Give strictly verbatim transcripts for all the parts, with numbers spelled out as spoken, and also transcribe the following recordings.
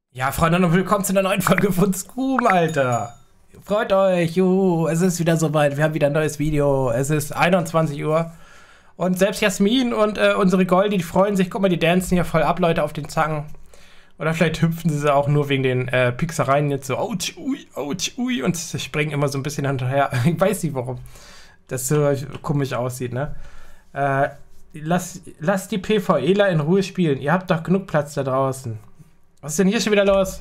Ja, Freunde, und willkommen zu einer neuen Folge von Scum, Alter. Freut euch, juhu, es ist wieder soweit, wir haben wieder ein neues Video. Es ist einundzwanzig Uhr und selbst Jasmin und äh, unsere Goldi, die freuen sich. Guck mal, die dancen hier voll ab, Leute, auf den Zangen. Oder vielleicht hüpfen sie auch nur wegen den äh, Pixereien jetzt so, ouch, ui, ouch, ui, und sie springen immer so ein bisschen hinterher. Ich weiß nicht, warum das so komisch aussieht, ne? Äh, lass, lass die PvEler in Ruhe spielen, ihr habt doch genug Platz da draußen. Was ist denn hier schon wieder los?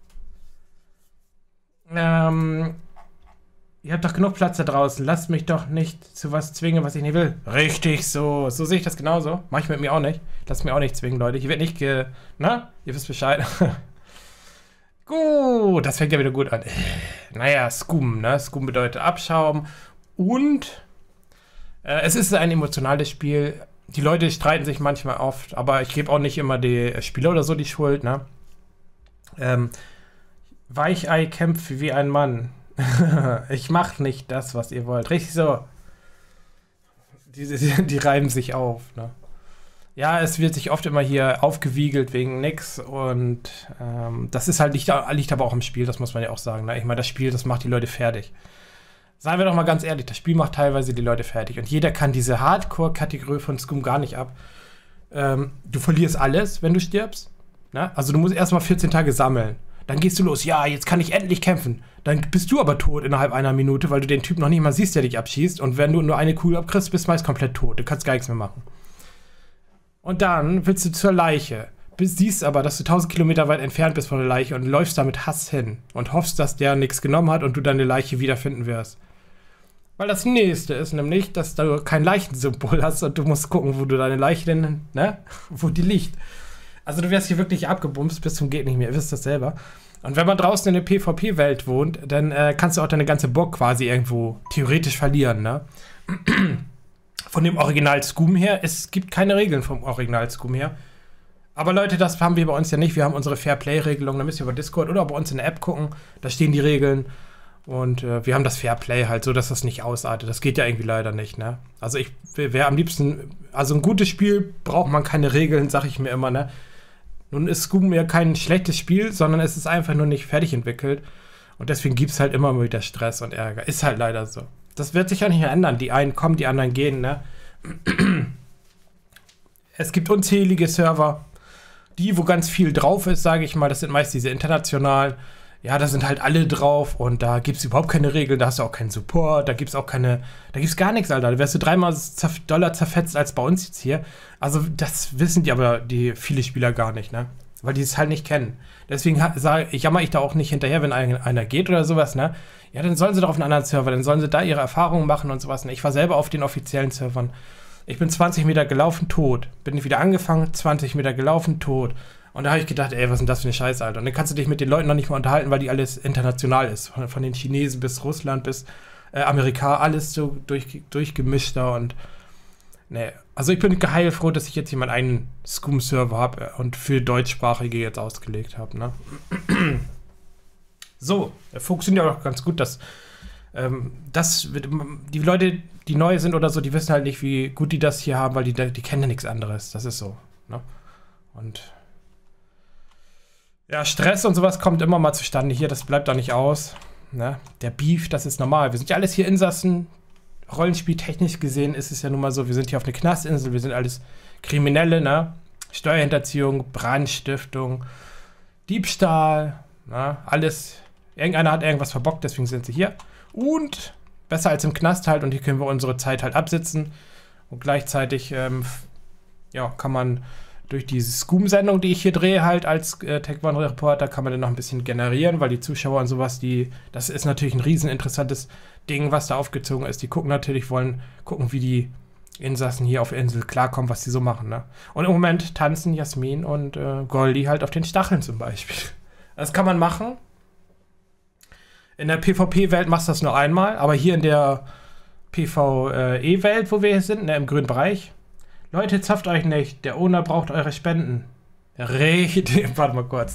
Ähm, ihr habt doch genug Platz da draußen. Lasst mich doch nicht zu was zwingen, was ich nicht will. Richtig so. So sehe ich das genauso. Mach ich mit mir auch nicht. Lasst mich auch nicht zwingen, Leute. Ich werde nicht ge... Na? Ihr wisst Bescheid. Gut. Das fängt ja wieder gut an. Naja, Scum, ne? Scum bedeutet Abschaum. Und äh, es ist ein emotionales Spiel. Die Leute streiten sich manchmal oft, aber ich gebe auch nicht immer die Spieler oder so die Schuld, ne? Ähm, Weichei kämpft wie ein Mann. Ich mach nicht das, was ihr wollt. Richtig so. Die, die, die reiben sich auf, ne? Ja, es wird sich oft immer hier aufgewiegelt wegen nix und ähm, das ist halt, liegt, liegt aber auch im Spiel, das muss man ja auch sagen, ne? Ich meine, das Spiel, das macht die Leute fertig. Seien wir doch mal ganz ehrlich, das Spiel macht teilweise die Leute fertig und jeder kann diese Hardcore-Kategorie von Scum gar nicht ab. Ähm, du verlierst alles, wenn du stirbst. Ne? Also du musst erstmal vierzehn Tage sammeln. Dann gehst du los, ja, jetzt kann ich endlich kämpfen. Dann bist du aber tot innerhalb einer Minute, weil du den Typ noch nicht mal siehst, der dich abschießt. Und wenn du nur eine Kugel abkriegst, bist du meist komplett tot. Du kannst gar nichts mehr machen. Und dann willst du zur Leiche. Bist, siehst aber, dass du tausend Kilometer weit entfernt bist von der Leiche und läufst da mit Hass hin. Und hoffst, dass der nichts genommen hat und du deine Leiche wiederfinden wirst. Weil das nächste ist nämlich, dass du kein Leichensymbol hast und du musst gucken, wo du deine Leiche denn, ne, wo die liegt. Also du wirst hier wirklich abgebumst bis zum geht nicht mehr, ihr wisst das selber. Und wenn man draußen in der PvP-Welt wohnt, dann äh, kannst du auch deine ganze Burg quasi irgendwo theoretisch verlieren, ne? Von dem Original Scum her, es gibt keine Regeln vom Original Scum her. Aber Leute, das haben wir bei uns ja nicht, wir haben unsere Fair-Play-Regelung, da müsst ihr über Discord oder bei uns in der App gucken, da stehen die Regeln. Und äh, wir haben das Fairplay halt so, dass das nicht ausartet. Das geht ja irgendwie leider nicht, ne? Also ich wäre am liebsten, also ein gutes Spiel braucht man keine Regeln, sag ich mir immer, ne? Nun ist Scum ja kein schlechtes Spiel, sondern es ist einfach nur nicht fertig entwickelt. Und deswegen gibt es halt immer wieder Stress und Ärger. Ist halt leider so. Das wird sich auch nicht mehr ändern. Die einen kommen, die anderen gehen, ne? Es gibt unzählige Server, die, wo ganz viel drauf ist, sage ich mal. Das sind meist diese internationalen. Ja, da sind halt alle drauf und da gibt es überhaupt keine Regeln, da hast du auch keinen Support, da gibt es auch keine, da gibt es gar nichts, Alter. Da wärst du dreimal zerf Dollar zerfetzt als bei uns jetzt hier. Also das wissen die aber, die viele Spieler gar nicht, ne? Weil die es halt nicht kennen. Deswegen sage ich, jammer ich da auch nicht hinterher, wenn ein, einer geht oder sowas, ne? Ja, dann sollen sie doch auf einen anderen Server, dann sollen sie da ihre Erfahrungen machen und sowas. Ne? Ich war selber auf den offiziellen Servern. Ich bin zwanzig Meter gelaufen, tot. Bin wieder angefangen, zwanzig Meter gelaufen, tot. Und da habe ich gedacht, ey, was ist denn das für eine Scheiße, Alter? Und dann kannst du dich mit den Leuten noch nicht mal unterhalten, weil die alles international ist. Von, von den Chinesen bis Russland bis äh, Amerika, alles so durch, durchgemischt da und ne. Also ich bin heilfroh, dass ich jetzt hier meinen eigenen Scum-Server habe und für Deutschsprachige jetzt ausgelegt habe, ne? So, funktioniert auch ganz gut, dass ähm, das, die Leute, die neu sind oder so, die wissen halt nicht, wie gut die das hier haben, weil die, die kennen ja nichts anderes. Das ist so, ne? Und ja, Stress und sowas kommt immer mal zustande hier, das bleibt da nicht aus. Ne? Der Beef, das ist normal. Wir sind ja alles hier Insassen. Rollenspieltechnisch gesehen ist es ja nun mal so, wir sind hier auf einer Knastinsel, wir sind alles Kriminelle, ne? Steuerhinterziehung, Brandstiftung, Diebstahl, ne? Alles. Irgendeiner hat irgendwas verbockt, deswegen sind sie hier. Und besser als im Knast halt, und hier können wir unsere Zeit halt absitzen. Und gleichzeitig, ähm, ja, kann man durch diese Scum-Sendung, die ich hier drehe, halt als äh, Tech One-Reporter, kann man dann noch ein bisschen generieren, weil die Zuschauer und sowas, die, das ist natürlich ein riesen interessantes Ding, was da aufgezogen ist. Die gucken natürlich, wollen gucken, wie die Insassen hier auf der Insel klarkommen, was die so machen, ne? Und im Moment tanzen Jasmin und äh, Goldi halt auf den Stacheln zum Beispiel. Das kann man machen. In der PvP-Welt machst du das nur einmal, aber hier in der PvE-Welt, wo wir hier sind, ne, im grünen Bereich, Leute, zapft euch nicht. Der Owner braucht eure Spenden. Richtig. Warte mal kurz.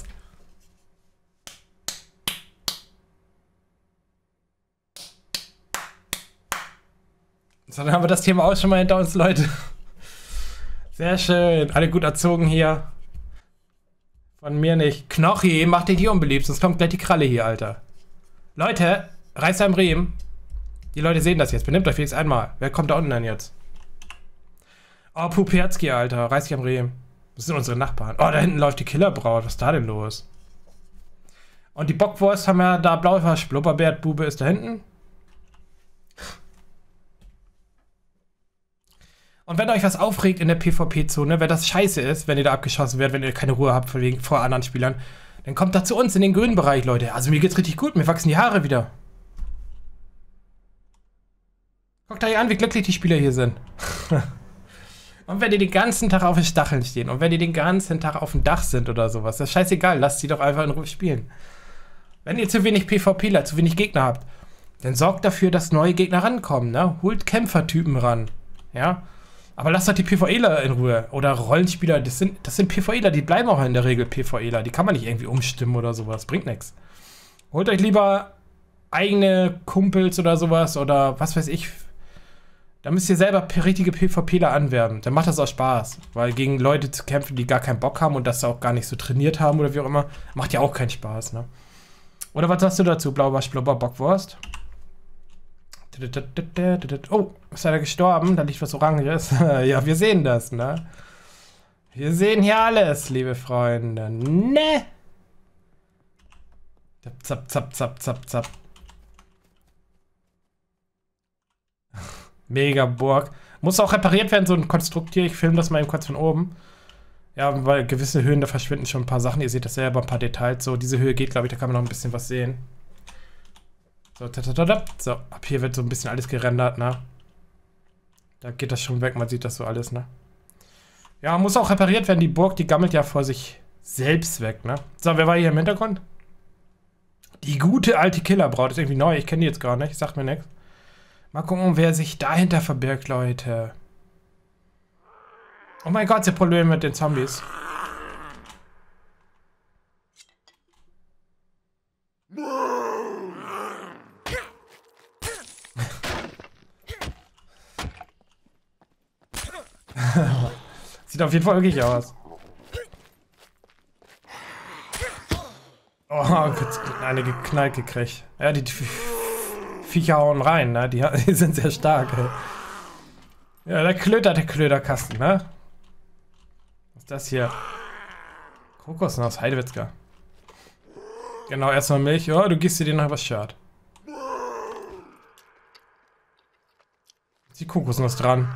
So, dann haben wir das Thema auch schon mal hinter uns, Leute. Sehr schön. Alle gut erzogen hier. Von mir nicht. Knochi, mach dich hier unbeliebt, sonst kommt gleich die Kralle hier, Alter. Leute, reißt am Riemen. Die Leute sehen das jetzt. Benimmt euch wenigstens einmal. Wer kommt da unten denn jetzt? Oh, Pupiatski, Alter. Reiß dich am Riemen. Das sind unsere Nachbarn. Oh, da hinten läuft die Killerbraut. Was ist da denn los? Und die Bockwurst haben wir da blau verschwurbert. Blubberbert Bube ist da hinten. Und wenn euch was aufregt in der PvP-Zone, wenn das scheiße ist, wenn ihr da abgeschossen werdet, wenn ihr keine Ruhe habt vor, wegen, vor anderen Spielern, dann kommt da zu uns in den grünen Bereich, Leute. Also mir geht's richtig gut. Mir wachsen die Haare wieder. Guckt euch an, wie glücklich die Spieler hier sind. Und wenn die den ganzen Tag auf den Stacheln stehen und wenn die den ganzen Tag auf dem Dach sind oder sowas, das ist scheißegal, lasst sie doch einfach in Ruhe spielen. Wenn ihr zu wenig PvPler, zu wenig Gegner habt, dann sorgt dafür, dass neue Gegner rankommen, ne? Holt Kämpfertypen ran, ja? Aber lasst doch die PvEler in Ruhe. Oder Rollenspieler, das sind, das sind PvEler, die bleiben auch in der Regel PvEler. Die kann man nicht irgendwie umstimmen oder sowas, bringt nichts. Holt euch lieber eigene Kumpels oder sowas oder was weiß ich. Da müsst ihr selber richtige PvPler anwerben. Dann macht das auch Spaß. Weil gegen Leute zu kämpfen, die gar keinen Bock haben und das auch gar nicht so trainiert haben oder wie auch immer, macht ja auch keinen Spaß, ne? Oder was sagst du dazu, Blaubarsch, Blubber, Bockwurst? Oh, ist er gestorben? Da liegt was Oranges. Ja, wir sehen das, ne? Wir sehen hier alles, liebe Freunde. Ne? Zap, zap, zap, zap, zap. Mega Burg. Muss auch repariert werden, so ein Konstrukt hier. Ich filme das mal eben kurz von oben. Ja, weil gewisse Höhen, da verschwinden schon ein paar Sachen. Ihr seht das selber, ein paar Details. So, diese Höhe geht, glaube ich, da kann man noch ein bisschen was sehen. So, tatatata. So, ab hier wird so ein bisschen alles gerendert, ne? Da geht das schon weg, man sieht das so alles, ne? Ja, muss auch repariert werden. Die Burg, die gammelt ja vor sich selbst weg, ne? So, wer war hier im Hintergrund? Die gute alte Killerbraut ist irgendwie neu. Ich kenne die jetzt gar nicht, sagt mir nichts. Mal gucken, wer sich dahinter verbirgt, Leute. Oh mein Gott, sie haben Probleme mit den Zombies. Sieht auf jeden Fall wirklich aus. Oh, eine geknallt gekriegt. Ja, die, die Viecher hauen rein, ne? Die, die sind sehr stark, ey. Ja, der klötert, der Klöterkasten, ne? Was ist das hier? Kokosnuss, Heidewitzka. Genau, erstmal Milch. Ja, du gibst dir den noch was Shirt. Ist die Kokosnuss dran?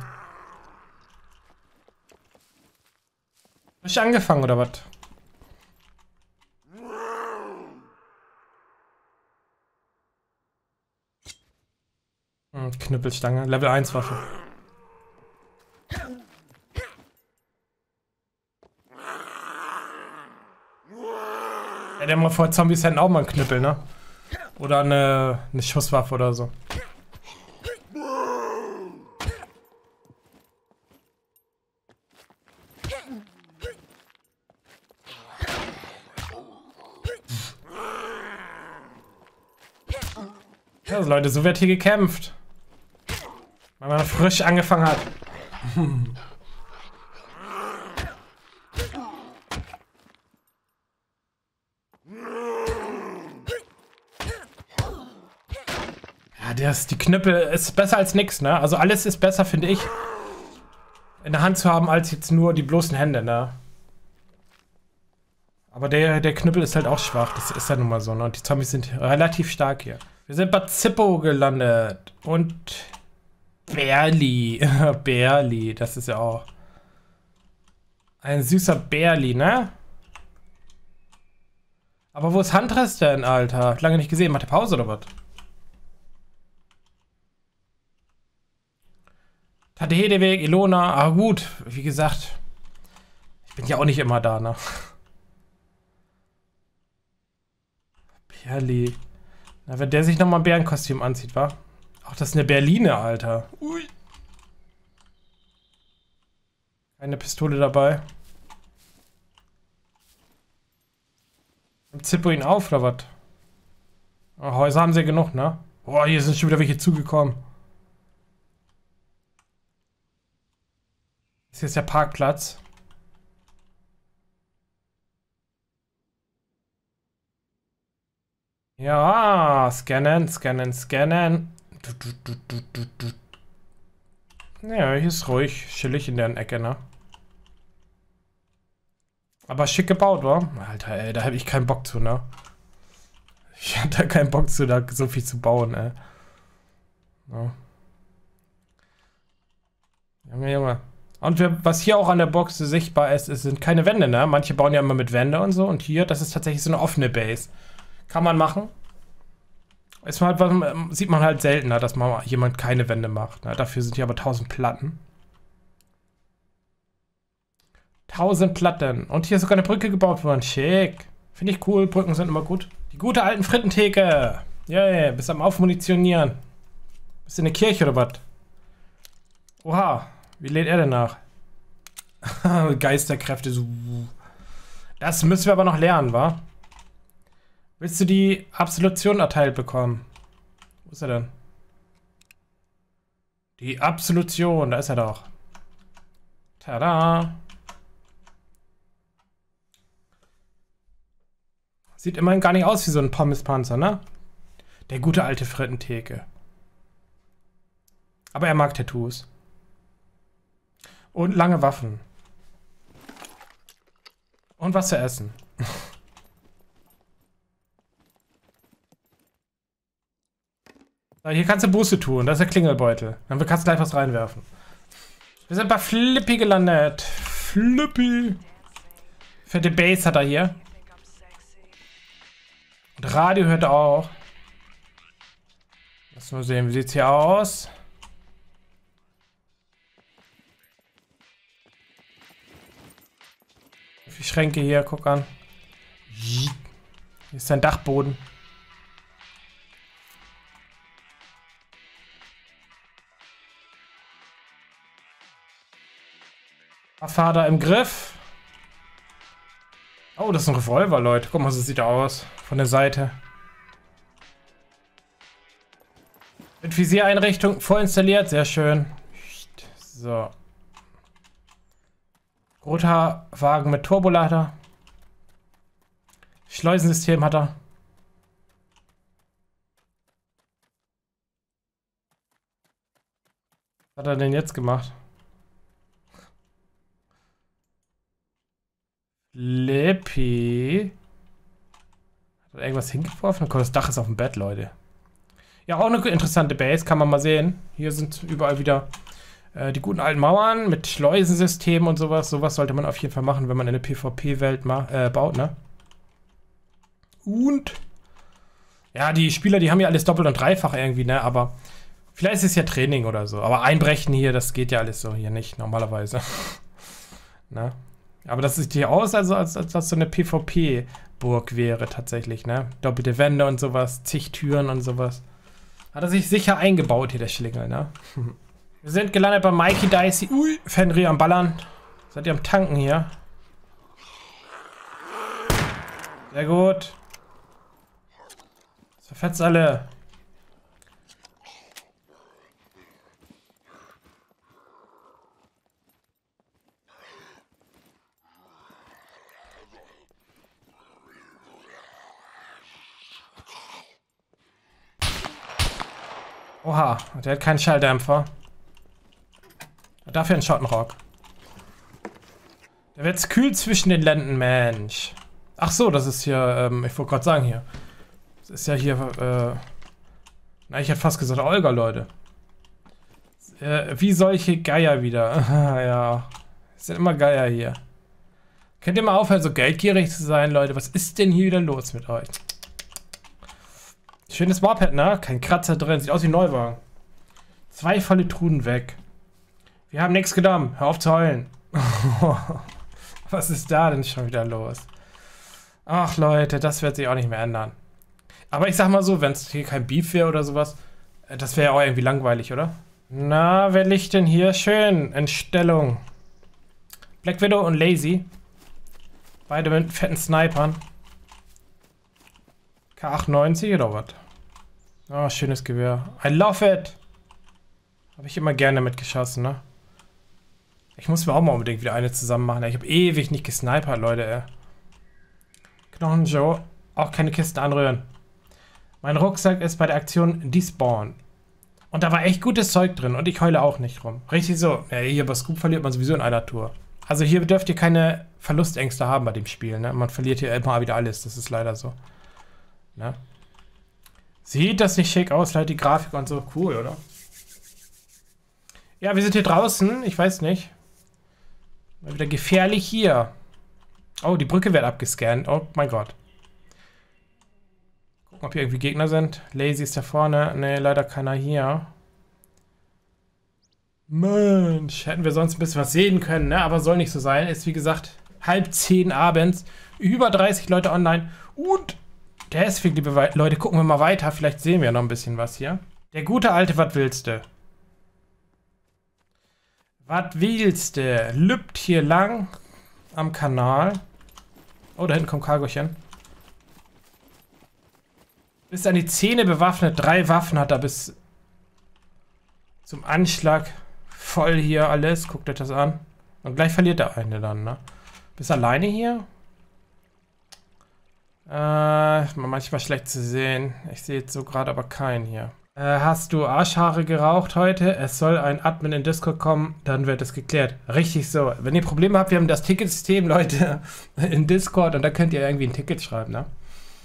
Hast du angefangen, oder was? Hm, Knüppelstange. Level eins Waffe. Ja, der mal vor Zombies hätten auch mal einen Knüppel, ne? Oder eine, eine Schusswaffe oder so. Ja, also Leute, so wird hier gekämpft. Weil man frisch angefangen hat. Ja, das, die Knüppel ist besser als nix, ne? Also alles ist besser, finde ich, in der Hand zu haben, als jetzt nur die bloßen Hände, ne? Aber der, der Knüppel ist halt auch schwach, das ist ja nun mal so, ne? Und die Zombies sind relativ stark hier. Wir sind bei Zippo gelandet. Und Bärli. Bärli, das ist ja auch ein süßer Bärli, ne? Aber wo ist Huntress denn, Alter? Lange nicht gesehen. Macht der Pause oder was? Tante Hedewig, Ilona. Ah gut, wie gesagt. Ich bin ja auch nicht immer da, ne? Bärli. Na, wenn der sich nochmal ein Bärenkostüm anzieht, wa? Ach, das ist eine Berline, Alter. Ui. Keine Pistole dabei. Zippo ihn auf, oder was? Oh, Häuser haben sie genug, ne? Boah, hier sind schon wieder welche zugekommen. Das hier ist der Parkplatz. Ja, scannen, scannen, scannen. Du, du, du, du, du, du. Ja, hier ist ruhig, chillig in der Ecke, ne? Aber schick gebaut, wa? Alter, ey, da habe ich keinen Bock zu, ne? Ich hatte keinen Bock zu, da so viel zu bauen, ey. Ja. Junge, Junge. Und wir, was hier auch an der Box sichtbar ist, es sind keine Wände, ne? Manche bauen ja immer mit Wände und so. Und hier, das ist tatsächlich so eine offene Base. Kann man machen. Ist halt, sieht man halt seltener, dass mal jemand keine Wände macht. Ne? Dafür sind hier aber tausend Platten. tausend Platten. Und hier ist sogar eine Brücke gebaut worden. Schick. Finde ich cool. Brücken sind immer gut. Die gute alten Frittentheke. Yeah, bis am Aufmunitionieren. Bist du in der Kirche oder was? Oha. Wie lädt er denn nach? Geisterkräfte. So. Das müssen wir aber noch lernen, wa? Willst du die Absolution erteilt bekommen? Wo ist er denn? Die Absolution. Da ist er doch. Tada. Sieht immerhin gar nicht aus wie so ein Pommespanzer, ne? Der gute alte Frittentheke. Aber er mag Tattoos. Und lange Waffen. Und was zu essen. So, hier kannst du Buße tun. Das ist der Klingelbeutel. Dann kannst du gleich was reinwerfen. Wir sind bei Flippy gelandet. Flippy. Fette Base hat er hier. Und Radio hört er auch. Lass mal sehen, wie sieht's hier aus? Die Schränke hier, guck an. Hier ist sein Dachboden. Fahrrad im Griff. Oh, das ist ein Revolver, Leute. Guck mal, so sieht er aus. Von der Seite. Mit Visiereinrichtung vorinstalliert. Sehr schön. So. Roter Wagen mit Turbolader. Schleusensystem hat er. Was hat er denn jetzt gemacht? Flippy. Hat er irgendwas hingeworfen? Das Dach ist auf dem Bett, Leute. Ja, auch eine interessante Base, kann man mal sehen. Hier sind überall wieder äh, die guten alten Mauern mit Schleusensystemen und sowas. Sowas sollte man auf jeden Fall machen, wenn man eine PvP-Welt äh, baut, ne? Und ja, die Spieler, die haben ja alles doppelt und dreifach irgendwie, ne? Aber vielleicht ist es ja Training oder so. Aber einbrechen hier, das geht ja alles so hier nicht, normalerweise. Ne? Aber das sieht hier aus, also als, als das so eine PvP-Burg wäre tatsächlich, ne? Doppelte Wände und sowas, zig Türen und sowas. Hat er sich sicher eingebaut hier, der Schlingel, ne? Wir sind gelandet bei Mikey Dicey. Ui, Fenrir am Ballern. Seid ihr am Tanken hier? Sehr gut. Zerfetzt alle. Oha, der hat keinen Schalldämpfer. Dafür einen Schottenrock. Der wird's kühl zwischen den Lenden, Mensch. Ach so, das ist hier, ähm, ich wollte gerade sagen hier. Das ist ja hier, äh... Na, ich hätte fast gesagt Olga, Leute. Äh, wie solche Geier wieder. Ja, es sind immer Geier hier. Könnt ihr mal aufhören, so geldgierig zu sein, Leute? Was ist denn hier wieder los mit euch? Schönes Moped, ne? Kein Kratzer drin. Sieht aus wie ein Neuwagen. Zwei volle Truhen weg. Wir haben nichts genommen. Hör auf zu heulen. Was ist da denn schon wieder los? Ach, Leute, das wird sich auch nicht mehr ändern. Aber ich sag mal so, wenn es hier kein Beef wäre oder sowas, das wäre ja auch irgendwie langweilig, oder? Na, wer liegt denn hier schön in Stellung? Black Widow und Lazy. Beide mit fetten Snipern. K achtundneunzig oder was? Oh, schönes Gewehr. I love it. Habe ich immer gerne mitgeschossen, ne? Ich muss mir auch mal unbedingt wieder eine zusammen machen. Ich habe ewig nicht gesnipert, Leute, ey. Knochen Joe. Auch keine Kisten anrühren. Mein Rucksack ist bei der Aktion Despawn. Und da war echt gutes Zeug drin und ich heule auch nicht rum. Richtig so. Ja, hier bei Scoop verliert man sowieso in einer Tour. Also hier dürft ihr keine Verlustängste haben bei dem Spiel, ne? Man verliert hier immer wieder alles, das ist leider so. Ne? Sieht das nicht schick aus, Leute, die Grafik und so. Cool, oder? Ja, wir sind hier draußen, ich weiß nicht. Mal wieder gefährlich hier. Oh, die Brücke wird abgescannt. Oh mein Gott. Gucken, ob hier irgendwie Gegner sind. Lazy ist da vorne. Ne, leider keiner hier. Mensch, hätten wir sonst ein bisschen was sehen können, ne? Aber soll nicht so sein. Ist wie gesagt halb zehn abends. Über dreißig Leute online. Und deswegen, liebe Leute, gucken wir mal weiter. Vielleicht sehen wir noch ein bisschen was hier. Der gute alte, was willste? Was willste? Lübt hier lang am Kanal. Oh, da hinten kommt Cargochen. Bis an die Zähne bewaffnet. Drei Waffen hat er bis zum Anschlag. Voll hier alles. Guckt euch das an. Und gleich verliert der eine dann, ne? Bist du alleine hier? Äh, manchmal schlecht zu sehen. Ich sehe jetzt so gerade aber keinen hier. Äh, hast du Arschhaare geraucht heute? Es soll ein Admin in Discord kommen, dann wird es geklärt. Richtig so. Wenn ihr Probleme habt, wir haben das Ticketsystem, Leute, in Discord und da könnt ihr irgendwie ein Ticket schreiben, ne?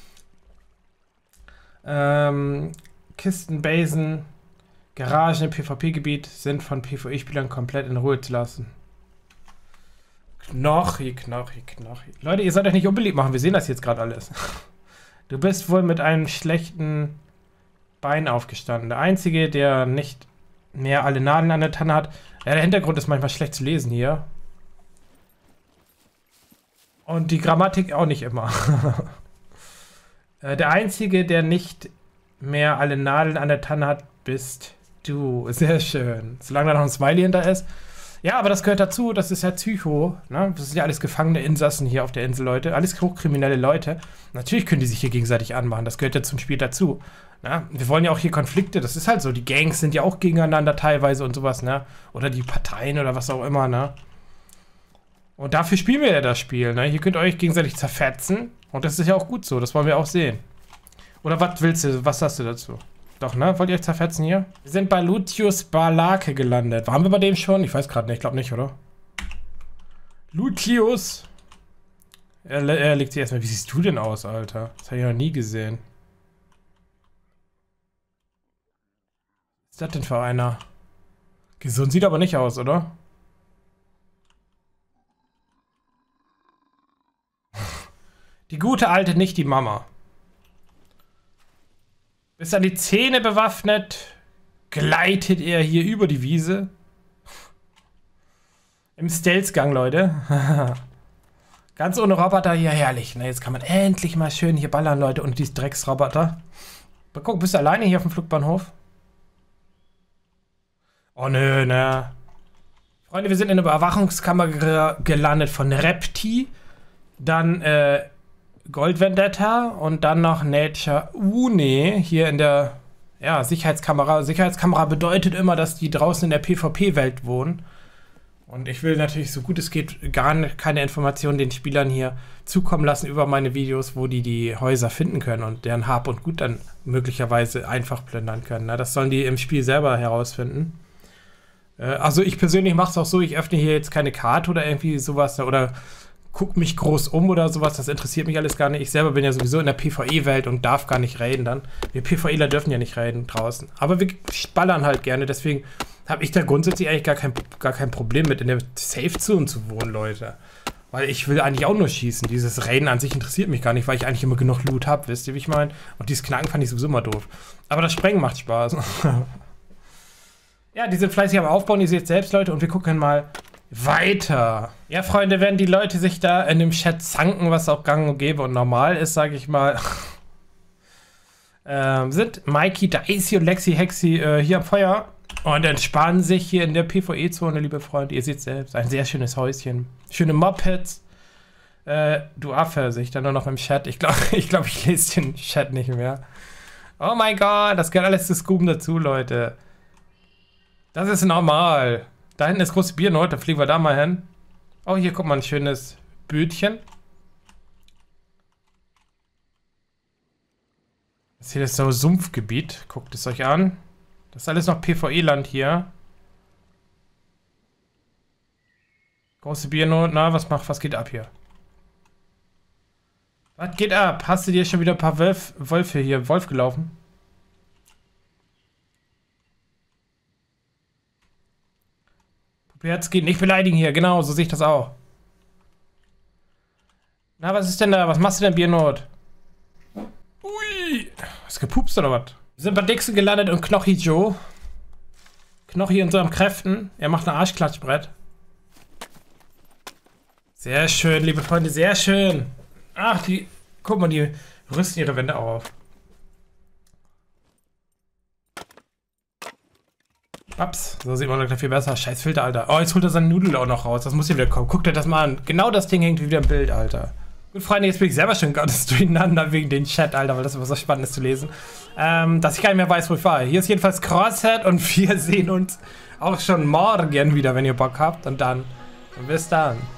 Ähm, Kisten, Basen, Garagen im PvP-Gebiet sind von PvE-Spielern komplett in Ruhe zu lassen. Knochi, Knochi, Knochi. Leute, ihr sollt euch nicht unbeliebt machen, wir sehen das jetzt gerade alles. Du bist wohl mit einem schlechten Bein aufgestanden. Der Einzige, der nicht mehr alle Nadeln an der Tanne hat. Ja, der Hintergrund ist manchmal schlecht zu lesen hier. Und die Grammatik auch nicht immer. Der Einzige, der nicht mehr alle Nadeln an der Tanne hat, bist du. Sehr schön. Solange da noch ein Smiley hinter ist. Ja, aber das gehört dazu. Das ist ja Psycho. Ne? Das sind ja alles gefangene Insassen hier auf der Insel, Leute. Alles hochkriminelle Leute. Natürlich können die sich hier gegenseitig anmachen. Das gehört ja zum Spiel dazu. Ne? Wir wollen ja auch hier Konflikte. Das ist halt so. Die Gangs sind ja auch gegeneinander teilweise und sowas. Ne? Oder die Parteien oder was auch immer. Ne? Und dafür spielen wir ja das Spiel. Ne? Hier könnt ihr euch gegenseitig zerfetzen. Und das ist ja auch gut so. Das wollen wir auch sehen. Oder was willst du? Was hast du dazu? Doch, ne? Wollt ihr euch zerfetzen hier? Wir sind bei Lucius Balake gelandet. Waren wir bei dem schon? Ich weiß gerade nicht. Ich glaube nicht, oder? Lucius. Er, er legt sich erstmal. Wie siehst du denn aus, Alter? Das habe ich noch nie gesehen. Was ist das denn für einer? Gesund sieht aber nicht aus, oder? Die gute alte, nicht die Mama. Bis an die Zähne bewaffnet, gleitet er hier über die Wiese. Im Stealth-Gang, Leute. Ganz ohne Roboter hier, herrlich. Na, jetzt kann man endlich mal schön hier ballern, Leute, und die Drecksroboter. Mal gucken, bist du alleine hier auf dem Flugbahnhof? Oh, nö, ne. Freunde, wir sind in einer Überwachungskammer gelandet von Repti. Dann, äh... Gold Vendetta und dann noch Nature Une hier in der ja, Sicherheitskamera. Sicherheitskamera bedeutet immer, dass die draußen in der PvP-Welt wohnen. Und ich will natürlich, so gut es geht, gar keine Informationen den Spielern hier zukommen lassen über meine Videos, wo die die Häuser finden können und deren Hab und Gut dann möglicherweise einfach plündern können. Na, das sollen die im Spiel selber herausfinden. Äh, also ich persönlich mache es auch so, ich öffne hier jetzt keine Karte oder irgendwie sowas oder guck mich groß um oder sowas, das interessiert mich alles gar nicht. Ich selber bin ja sowieso in der PvE-Welt und darf gar nicht raiden dann. Wir PvEler dürfen ja nicht raiden draußen. Aber wir ballern halt gerne, deswegen habe ich da grundsätzlich eigentlich gar kein, gar kein Problem mit, in der Safe-Zone zu wohnen, Leute. Weil ich will eigentlich auch nur schießen. Dieses Raiden an sich interessiert mich gar nicht, weil ich eigentlich immer genug Loot habe, wisst ihr, wie ich meine? Und dieses Knacken fand ich sowieso immer doof. Aber das Sprengen macht Spaß. Ja, die sind fleißig am Aufbauen, ihr seht selbst, Leute, und wir gucken mal weiter. Ja, Freunde, wenn die Leute sich da in dem Chat zanken, was auch gang und gäbe und normal ist, sage ich mal, ähm, sind Mikey, Daisy und Lexi Hexi äh, hier am Feuer und entspannen sich hier in der PvE-Zone, liebe Freunde. Ihr seht selbst, ein sehr schönes Häuschen. Schöne Mopeds. Äh, du Affe, sehe ich da nur noch im Chat. Ich glaube, ich, glaub, ich lese den Chat nicht mehr. Oh mein Gott, das gehört alles zu Scooben dazu, Leute. Das ist normal. Da hinten ist große Bier, Leute, fliegen wir da mal hin. Oh, hier kommt mal ein schönes Bötchen. Das hier ist so Sumpfgebiet. Guckt es euch an. Das ist alles noch PvE-Land hier. Große Biernot, na, was macht, was geht ab hier? Was geht ab? Hast du dir schon wieder ein paar Wolf, Wölfe hier, Wolf gelaufen? Pupiatski, nicht beleidigen hier, genau, so sehe ich das auch. Na, was ist denn da? Was machst du denn, Biernot? Ui, hast du gepupst oder was? Wir sind bei Dixon gelandet und Knochi Joe. Knochi in seinen Kräften. Er macht ein Arschklatschbrett. Sehr schön, liebe Freunde, sehr schön. Ach, die, guck mal, die rüsten ihre Wände auch auf. Ups, so sieht man gleich viel besser. Scheiß Filter, Alter. Oh, jetzt holt er seine Nudel auch noch raus. Das muss hier wieder kommen. Guck dir das mal an. Genau das Ding hängt wieder im Bild, Alter. Gut, Freunde, jetzt bin ich selber schon ganz durcheinander wegen den Chat, Alter, weil das immer so spannend ist zu lesen. Ähm, dass ich gar nicht mehr weiß, wo ich war. Hier ist jedenfalls Crosshead und wir sehen uns auch schon morgen wieder, wenn ihr Bock habt. Und dann, und bis dann.